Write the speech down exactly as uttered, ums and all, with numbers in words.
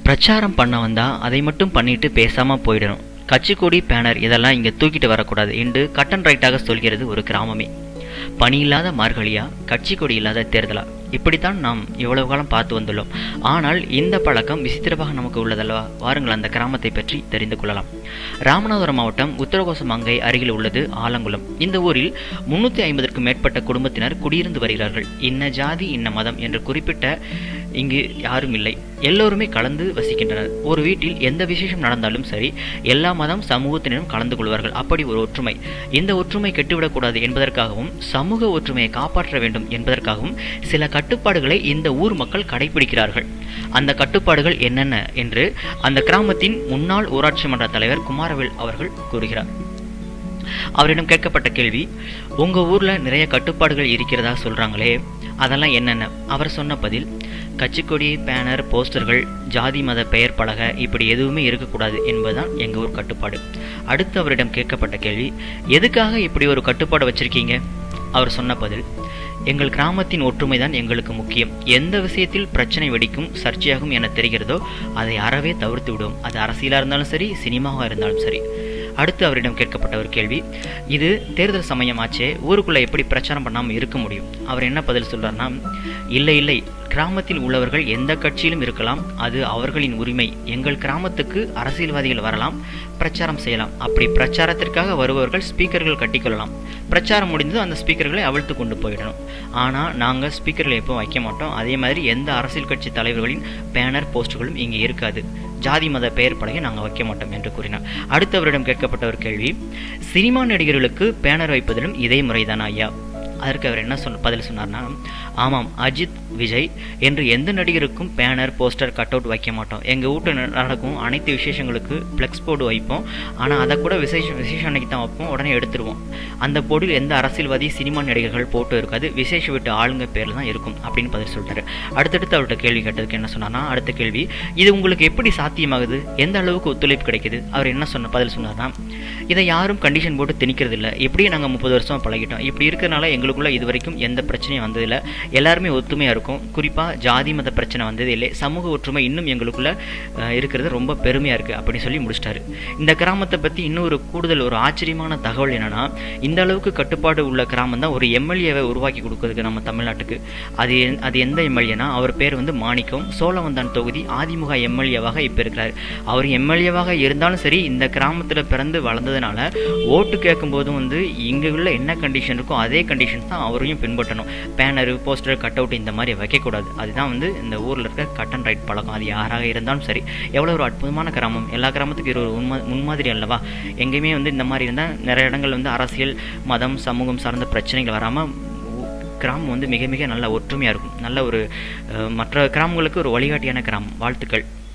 பிரச்சாரம் பண்ண வந்தா அதை மட்டும் பண்ணிட்டு பேசாம போயிடணும். கட்சிக்கொடி, பேனர் இதெல்லாம் இங்க தூக்கிட்டு வரக்கூடாது என்று கட் அண்ட் ரைட்டாக சொல்கிறது ஒரு கிராமமே. பணி இல்லாத மார்கழியா, கட்சி கொடி இல்லாத தேர்தலா, இப்படித்தான் நாம் இவ்வளவு காலம் பார்த்து வந்துள்ளோம். ஆனால் இந்த பழக்கம் விசித்திரமாக நமக்கு உள்ளதல்லவா? வாருங்கள் அந்த கிராமத்தை பற்றி தெரிந்து கொள்ளலாம். ராமநாதபுரம் மாவட்டம் உத்தரகோசமங்கை அருகில் உள்ளது ஆலங்குளம். இந்த ஊரில் முன்னூத்தி ஐம்பதற்கும் மேற்பட்ட குடும்பத்தினர் குடியிருந்து வருகிறார்கள். இன்ன ஜாதி இன்ன மதம் என்று குறிப்பிட்ட இங்கு யாரும் இல்லை. எல்லோருமே கலந்து வசிக்கின்றனர். ஒரு வீட்டில் எந்த விசேஷம் நடந்தாலும் சரி, எல்லா மதம் சமூகத்தினரும் கலந்து கொள்வார்கள். அப்படி ஒரு ஒற்றுமை. இந்த ஒற்றுமை கெட்டுவிடக்கூடாது என்பதற்காகவும் சமூக ஒற்றுமையை காப்பாற்ற வேண்டும் என்பதற்காகவும் சில கட்டுப்பாடுகளை இந்த ஊர் மக்கள் கடைபிடிக்கிறார்கள். அந்த கட்டுப்பாடுகள் என்னென்ன என்று அந்த கிராமத்தின் முன்னாள் ஊராட்சி மன்ற தலைவர் குமாரவேல் அவர்கள் கூறுகிறார். அவரிடம் கேட்கப்பட்ட கேள்வி, உங்க ஊர்ல நிறைய கட்டுப்பாடுகள் இருக்கிறதா சொல்றாங்களே, அதெல்லாம் என்னென்ன? அவர் சொன்ன பதில், கட்சிக்கொடி, பேனர், போஸ்டர்கள், ஜாதி மத பெயர் பலக இப்படி எதுவுமே இருக்கக்கூடாது என்பதுதான் எங்க ஊர் கட்டுப்பாடு. அடுத்து அவரிடம் கேட்கப்பட்ட கேள்வி, எதுக்காக இப்படி ஒரு கட்டுப்பாடு வச்சிருக்கீங்க? அவர் சொன்ன பதில், எங்கள் கிராமத்தின் ஒற்றுமை தான் எங்களுக்கு முக்கியம். எந்த விஷயத்தில் பிரச்சனை வெடிக்கும், சர்ச்சையாகும் என தெரிகிறதோ அதை அறவே தவிர்த்து விடுவோம். அது அரசியலா இருந்தாலும் சரி, சினிமாவாக இருந்தாலும் சரி. அடுத்து அவரிடம் கேட்கப்பட்ட ஒரு கேள்வி, இது தேர்தல் சமயம் ஆச்சே, ஊருக்குள்ள எப்படி பிரச்சாரம் பண்ணாமல் இருக்க முடியும்? அவர் என்ன பதில் சொல்றாருன்னா, இல்லை இல்லை, கிராமத்தில் உள்ளவர்கள் எந்த கட்சியிலும் இருக்கலாம், அது அவர்களின் உரிமை. எங்கள் கிராமத்துக்கு அரசியல்வாதிகள் வரலாம், பிரச்சாரம் செய்யலாம். அப்படி பிரச்சாரத்திற்காக வருபவர்கள் ஸ்பீக்கர்கள் கட்டிக்கொள்ளலாம். பிரச்சாரம் முடிந்தது அந்த ஸ்பீக்கர்களை அவிழ்த்து கொண்டு போயிடணும். ஆனால் நாங்கள் ஸ்பீக்கர்களை எப்போ வைக்க மாட்டோம். அதே மாதிரி எந்த அரசியல் கட்சி தலைவர்களின் பேனர், போஸ்டர்களும் இங்கே இருக்காது. ஜாதி மத பெயர் பலகை நாங்கள் வைக்க மாட்டோம் என்று கூறினார். அடுத்தவரிடம் கேட்கப்பட்ட ஒரு கேள்வி, சினிமா நடிகர்களுக்கு பேனர் வைப்பதிலும் இதே முறைதானா ஐயா? அதற்கு அவர் என்ன சொன்ன பதில் சொன்னார்னா, ஆமாம், அஜித், விஜய் என்று எந்த நடிகருக்கும் பேனர், போஸ்டர், கட் அவுட் வைக்க மாட்டோம். எங்கள் வீட்டில் நடக்கும் அனைத்து விசேஷங்களுக்கு ஃப்ளெக்ஸ் போர்டு வைப்போம். ஆனால் அதை கூட விசேஷம் விசேஷம் அன்னைக்கு தான் வைப்போம், உடனே எடுத்துருவோம். அந்த போர்டில் எந்த அரசியல்வாதி, சினிமா நடிகர்கள் போட்டோ இருக்காது, விசேஷ வீட்டு ஆளுங்க பேரில் தான் இருக்கும் அப்படின்னு பதில் சொல்லிட்டாரு. அடுத்தடுத்து அவர்கிட்ட கேள்வி கேட்டதுக்கு என்ன சொன்னார்னா, அடுத்த கேள்வி, இது உங்களுக்கு எப்படி சாத்தியமாகுது, எந்த அளவுக்கு ஒத்துழைப்பு கிடைக்குது? அவர் என்ன சொன்ன பதில் சொன்னார்னா, இதை யாரும் கண்டிஷன் போட்டு திணிக்கிறது இல்லை, எப்படியும் நாங்கள் முப்பது வருஷம் பழகிட்டோம். இப்படி இருக்கிறனால எங்களுக்குள்ள இது வரைக்கும் எந்த பிரச்சனையும் வந்ததில்லை. எல்லாருமே ஒத்துமையாக இருக்கும். குறிப்பாக ஜாதி மத பிரச்சனை வந்தது இல்லை. சமூக ஒற்றுமை இன்னும் எங்களுக்குள்ள இருக்கிறது ரொம்ப பெருமையாக இருக்குது அப்படின்னு சொல்லி முடிச்சிட்டாரு. இந்த கிராமத்தை பற்றி இன்னும் ஒரு கூடுதல் ஒரு ஆச்சரியமான தகவல் என்னன்னா, இந்த அளவுக்கு கட்டுப்பாடு உள்ள கிராமம் தான் ஒரு எம்எல்ஏவை உருவாக்கி கொடுக்குறதுக்கு நம்ம தமிழ்நாட்டுக்கு. அது அது எந்த எம்எல்ஏனா, அவர் பேர் வந்து மாணிக்கம். சோழவந்தான் தொகுதி அதிமுக எம்எல்ஏவாக இப்போ இருக்கிறார். அவர் எம்எல்ஏவாக இருந்தாலும் சரி, இந்த கிராமத்தில் பிறந்து வளர்ந்ததுனால ஓட்டு கேட்கும் போதும் வந்து இங்கே உள்ள என்ன கண்டிஷன் இருக்கோ அதே கண்டிஷன் தான் அவரையும் பின்பற்றணும். பேனரு, போஸ்டர், கட் அவுட் இந்த மாதிரி வைக்கக்கூடாது. அதுதான் வந்து இந்த ஊரில் இருக்க கட் அண்ட் ரைட் பழக்கம். அது யாராக இருந்தாலும் சரி. எவ்வளோ ஒரு அற்புதமான கிராமம். எல்லா கிராமத்துக்கும் இது ஒரு உண்மை முன்மாதிரி அல்லவா? எங்கேயுமே வந்து இந்த மாதிரி இருந்தால் நிறைய இடங்கள் வந்து அரசியல், மதம், சமூகம் சார்ந்த பிரச்சனைகள் வராமல் கிராமம் வந்து மிக மிக நல்ல ஒற்றுமையாக இருக்கும். நல்ல ஒரு மற்ற கிராமங்களுக்கு ஒரு வழிகாட்டியான கிராமம். வாழ்த்துக்கள்.